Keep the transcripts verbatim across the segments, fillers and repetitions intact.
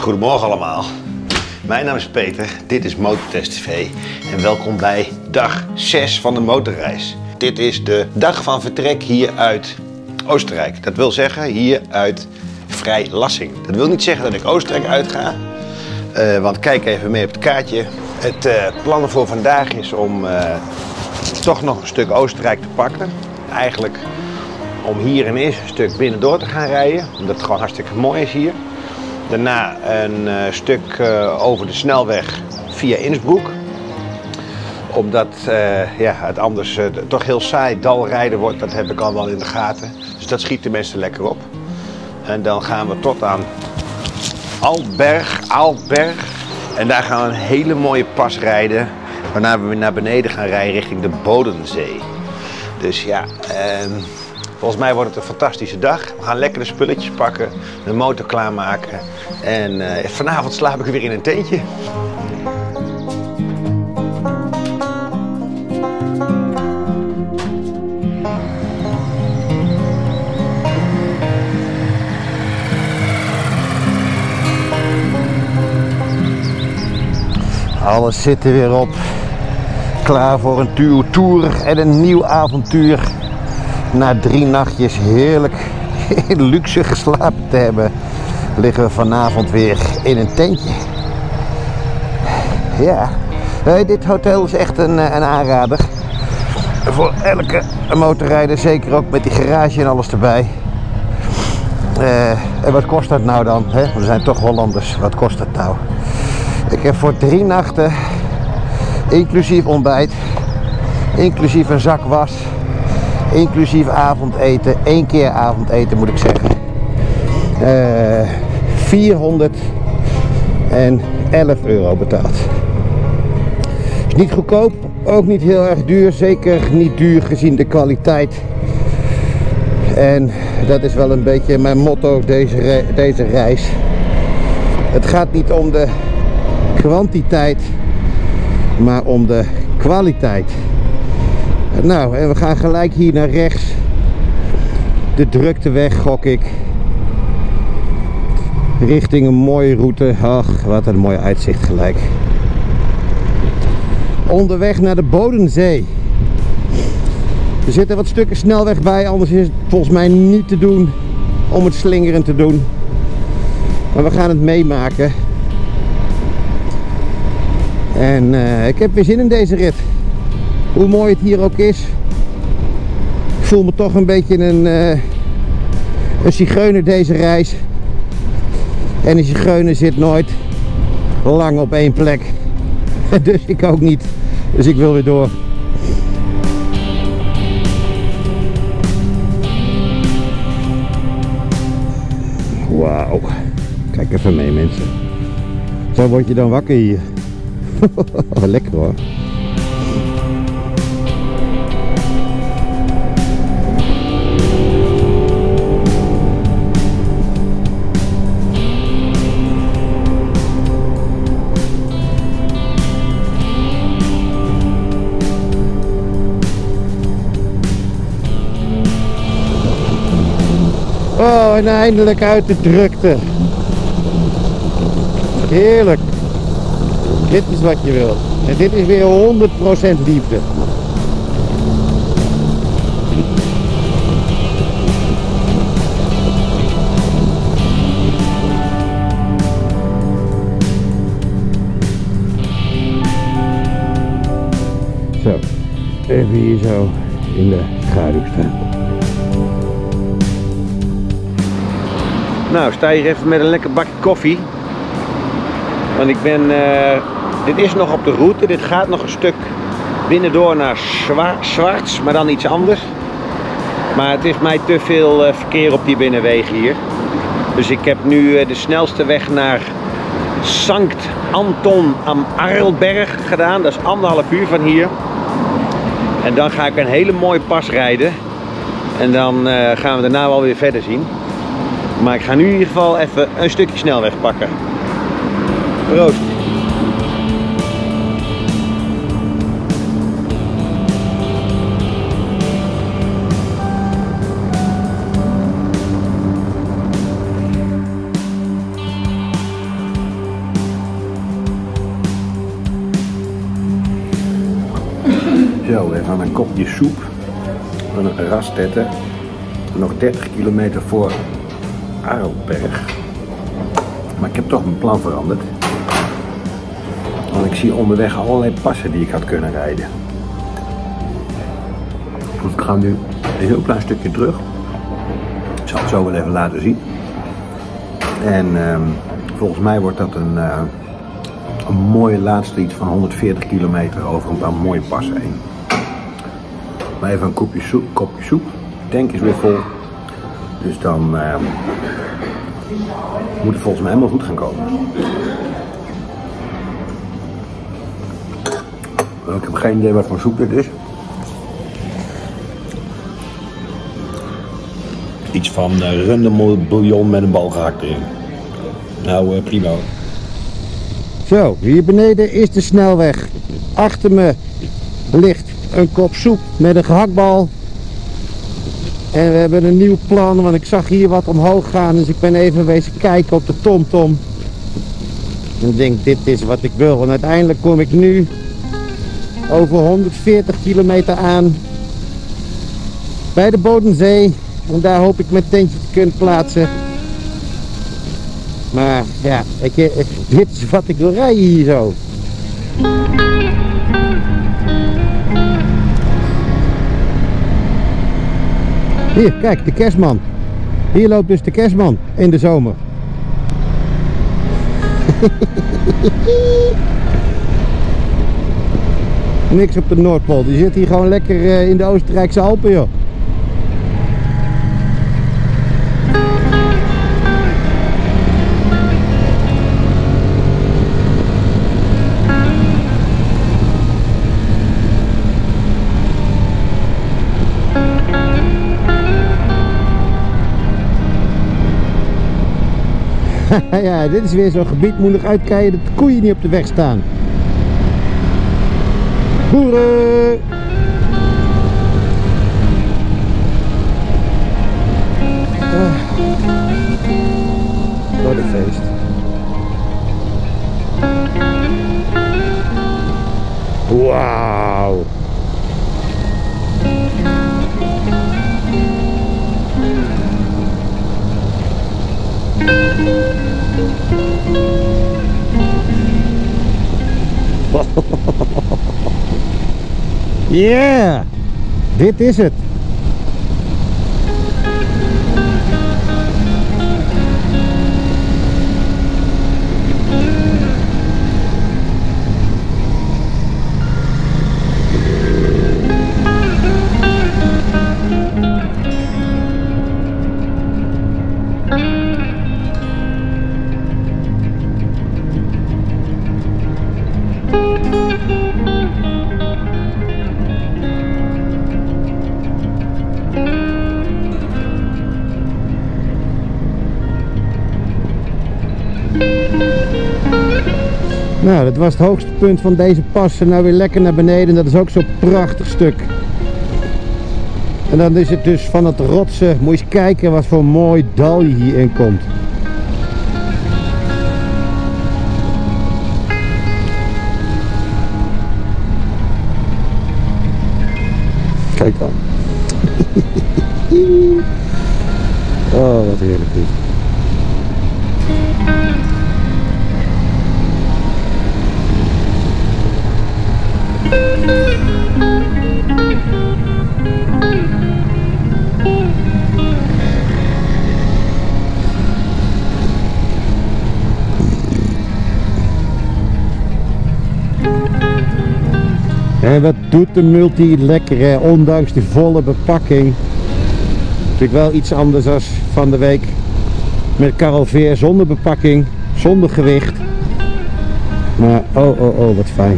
Goedemorgen allemaal. Mijn naam is Peter, dit is Motortest T V en welkom bij dag zes van de motorreis. Dit is de dag van vertrek hier uit Oostenrijk. Dat wil zeggen hier uit Freilassing. Dat wil niet zeggen dat ik Oostenrijk uitga, uh, want kijk even mee op het kaartje. Het uh, plan voor vandaag is om uh, toch nog een stuk Oostenrijk te pakken. Eigenlijk om hier een eerste stuk binnendoor te gaan rijden, omdat het gewoon hartstikke mooi is hier. Daarna een uh, stuk uh, over de snelweg via Innsbruck. Omdat uh, ja, het anders uh, toch heel saai dalrijden wordt, dat heb ik al wel in de gaten. Dus dat schiet de mensen lekker op. En dan gaan we tot aan Alberg, Alberg. En daar gaan we een hele mooie pas rijden. Waarna we weer naar beneden gaan rijden richting de Bodensee. Dus ja, uh, volgens mij wordt het een fantastische dag. We gaan lekker de spulletjes pakken, de motor klaarmaken. En uh, vanavond slaap ik weer in een tentje. Alles zit er weer op. Klaar voor een tour en een nieuw avontuur. Na drie nachtjes heerlijk in luxe geslapen te hebben, liggen we vanavond weer in een tentje. Ja, dit hotel is echt een, een aanrader. Voor elke motorrijder, zeker ook met die garage en alles erbij. Uh, en wat kost dat nou dan? Hè? We zijn toch Hollanders, wat kost dat nou? Ik heb voor drie nachten, inclusief ontbijt, inclusief een zak was, inclusief avondeten, één keer avondeten moet ik zeggen, uh, vierhonderdelf euro betaald. Is niet goedkoop, ook niet heel erg duur, zeker niet duur gezien de kwaliteit. En dat is wel een beetje mijn motto deze, re deze reis. Het gaat niet om de kwantiteit, maar om de kwaliteit. Nou, en we gaan gelijk hier naar rechts. De drukteweg, gok ik. Richting een mooie route. Ach, wat een mooi uitzicht gelijk. Onderweg naar de Bodensee. Er zitten wat stukken snelweg bij, anders is het volgens mij niet te doen om het slingerend te doen. Maar we gaan het meemaken. En uh, ik heb weer zin in deze rit. Hoe mooi het hier ook is. Ik voel me toch een beetje een, uh, een zigeuner deze reis. En een zigeuner zit nooit lang op één plek. Dus ik ook niet. Dus ik wil weer door. Wauw. Kijk even mee mensen. Zo word je dan wakker hier. Lekker hoor. Oh, en eindelijk uit de drukte. Heerlijk. Dit is wat je wil. En dit is weer honderd procent liefde. Zo, even hier zo in de schaduw staan. Nou, sta hier even met een lekker bakje koffie. Want ik ben, uh, dit is nog op de route, dit gaat nog een stuk binnendoor naar Schwarz, maar dan iets anders. Maar het is mij te veel uh, verkeer op die binnenwegen hier. Dus ik heb nu uh, de snelste weg naar Sankt Anton am Arlberg gedaan. Dat is anderhalf uur van hier. En dan ga ik een hele mooie pas rijden. En dan uh, gaan we daarna wel weer verder zien. Maar ik ga nu in ieder geval even een stukje snelweg pakken. Proost! Zo, even een kopje soep van een rastette. Nog dertig kilometer voor Arlberg. Maar ik heb toch mijn plan veranderd. Want ik zie onderweg allerlei passen die ik had kunnen rijden. Dus ik ga nu een heel klein stukje terug. Ik zal het zo wel even laten zien. En uh, volgens mij wordt dat een, uh, een mooie laatste iets van honderdveertig kilometer over een paar mooie passen heen. Maar even een kopje soep. Kopje soep. De tank is weer vol. Dus dan uh, moet het volgens mij helemaal goed gaan komen. Ik heb geen idee wat voor soep dit is. Iets van uh, runderbouillon met een bal gehakt erin. Nou, uh, prima. Zo, hier beneden is de snelweg. Achter me ligt een kop soep met een gehaktbal. En we hebben een nieuw plan, want ik zag hier wat omhoog gaan. Dus ik ben even wezen kijken op de TomTom. En ik denk, dit is wat ik wil. En uiteindelijk kom ik nu over honderdveertig kilometer aan bij de Bodensee. En daar hoop ik mijn tentje te kunnen plaatsen. Maar ja, weet je, dit is wat ik wil rijden hier zo. Hier, kijk, de kerstman. Hier loopt dus de kerstman in de zomer. Niks op de Noordpool, die zit hier gewoon lekker in de Oostenrijkse Alpen, joh. Ja, dit is weer zo'n gebied, moet nog uitkijken dat de koeien niet op de weg staan. Boeren! Ah. Wat een feest. Wauw! Yeah! Dit is het. Nou, dat was het hoogste punt van deze pas en nou weer lekker naar beneden. Dat is ook zo'n prachtig stuk. En dan is het dus van het rotsen. Moet je eens kijken wat voor mooi dal je hierin komt. Kijk dan. Oh, wat heerlijk is. En wat doet de multi lekker, hè? Ondanks die volle bepakking. Natuurlijk wel iets anders dan van de week met Karel Veer zonder bepakking, zonder gewicht. Maar oh oh oh, wat fijn.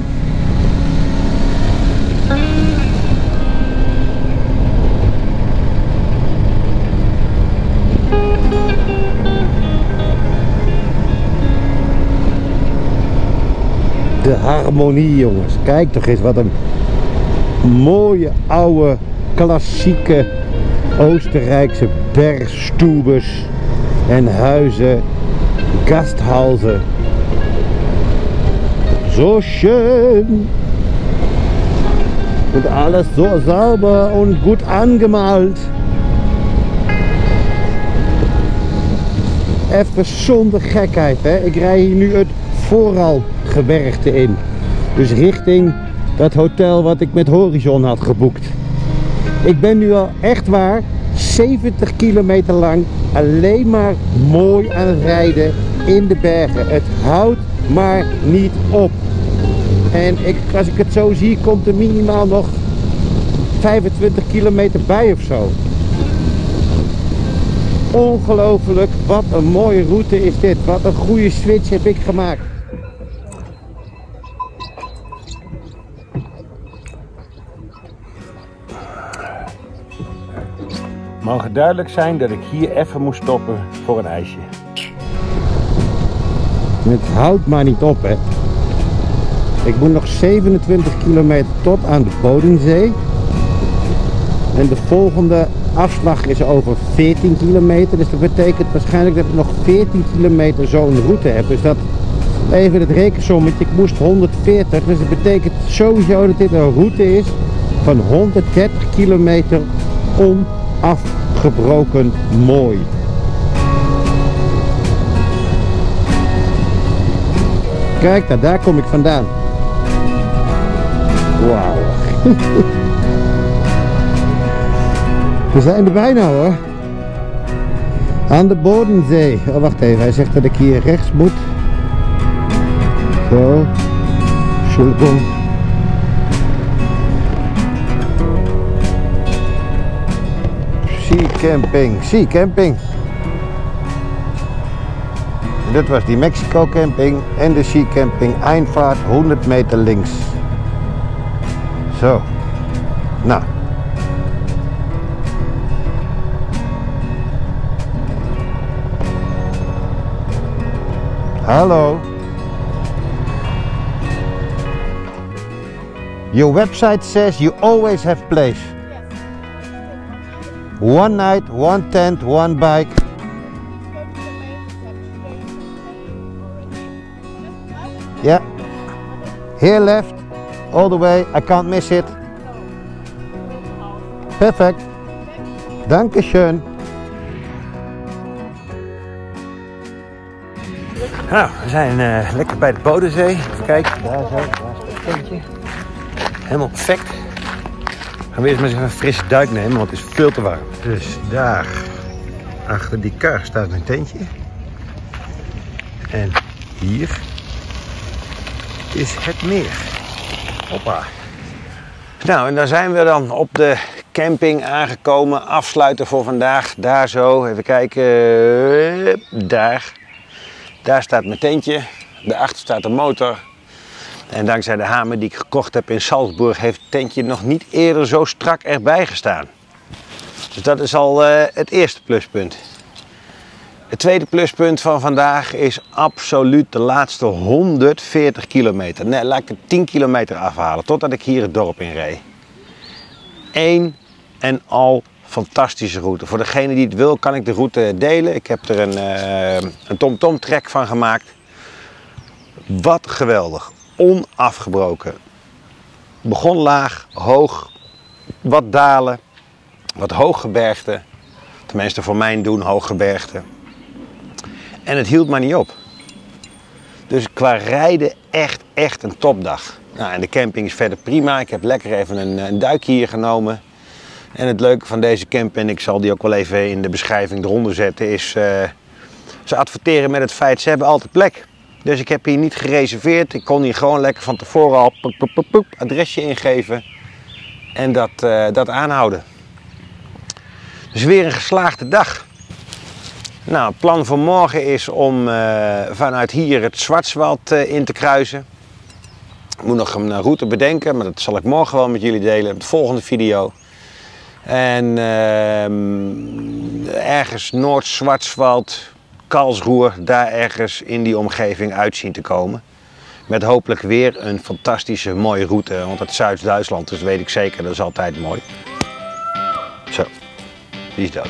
De harmonie, jongens. Kijk toch eens wat een mooie oude klassieke Oostenrijkse bergstubes en huizen, gasthuizen. Zo schön. Und alles so sauber und gut angemalt. Even zonder gekheid, hè. Ik rij hier nu het Vooralgebergte in. Dus richting dat hotel wat ik met Horizon had geboekt. Ik ben nu al echt waar zeventig kilometer lang alleen maar mooi aan het rijden in de bergen. Het houdt maar niet op. En ik, als ik het zo zie, komt er minimaal nog vijfentwintig kilometer bij of zo. Ongelooflijk, wat een mooie route is dit. Wat een goede switch heb ik gemaakt. Het mag duidelijk zijn dat ik hier even moest stoppen voor een ijsje. Het houdt maar niet op, hè. Ik moet nog zevenentwintig kilometer tot aan de Bodensee. En de volgende afslag is over veertien kilometer. Dus dat betekent waarschijnlijk dat ik nog veertien kilometer zo'n route heb. Dus dat, even het rekensommetje, ik moest honderdveertig. Dus dat betekent sowieso dat dit een route is van honderddertig kilometer onafgebroken mooi. Kijk, daar, daar kom ik vandaan. Wauw. We zijn er bijna hoor. Aan de Bodensee. Oh, wacht even, hij zegt dat ik hier rechts moet. Zo. Entschuldigung. Sea Camping. Sea Camping. Dit was die Mexico camping en de Sea Camping Einfahrt honderd meter links. Zo. Nou. Hallo. Your website says you always have place. One night, one tent, one bike. Yeah. Here left, all the way. I can't miss it. Perfect. Dankeschön. Nou, we zijn uh, lekker bij de Bodensee. Even kijken, daar zo, daar is het tentje. Helemaal perfect. Gaan we eerst maar eens even een frisse duik nemen, want het is veel te warm. Dus daar, achter die kar, staat mijn tentje. En hier is het meer. Hoppa. Nou, en dan zijn we dan op de camping aangekomen. Afsluiten voor vandaag. Daar zo, even kijken. Daar. Daar staat mijn tentje. Daarachter staat de motor. En dankzij de hamer die ik gekocht heb in Salzburg heeft het tentje nog niet eerder zo strak erbij gestaan. Dus dat is al uh, het eerste pluspunt. Het tweede pluspunt van vandaag is absoluut de laatste honderdveertig kilometer. Nee, laat ik het tien kilometer afhalen totdat ik hier het dorp in reed. Eén en al fantastische route. Voor degene die het wil kan ik de route delen. Ik heb er een, uh, een TomTom trek van gemaakt. Wat geweldig. Onafgebroken. Begon laag, hoog, wat dalen, wat hooggebergte. Tenminste voor mijn doen hooggebergte. En het hield maar niet op. Dus qua rijden echt, echt een topdag. Nou, en de camping is verder prima. Ik heb lekker even een, een duikje hier genomen. En het leuke van deze camping, ik zal die ook wel even in de beschrijving eronder zetten, is uh, ze adverteren met het feit, ze hebben altijd plek. Dus ik heb hier niet gereserveerd. Ik kon hier gewoon lekker van tevoren al poep, poep, poep, poep, adresje ingeven. En dat, uh, dat aanhouden. Dus weer een geslaagde dag. Nou, het plan voor morgen is om uh, vanuit hier het Schwarzwald uh, in te kruisen. Ik moet nog een route bedenken, maar dat zal ik morgen wel met jullie delen in de volgende video. En uh, ergens Noord-Schwarzwald, Karlsruhe, daar ergens in die omgeving uit zien te komen. Met hopelijk weer een fantastische mooie route, want het Zuid-Duitsland, dus weet ik zeker, dat is altijd mooi. Zo, die is dood.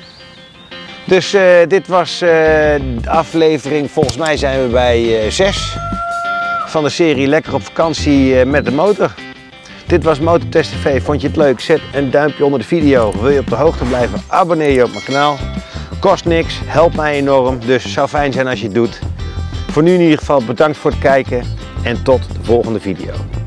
Dus uh, dit was uh, de aflevering, volgens mij zijn we bij uh, zes van de serie Lekker op vakantie uh, met de motor. Dit was Motortest T V. Vond je het leuk? Zet een duimpje onder de video. Wil je op de hoogte blijven? Abonneer je op mijn kanaal. Kost niks, helpt mij enorm, dus het zou fijn zijn als je het doet. Voor nu in ieder geval bedankt voor het kijken en tot de volgende video.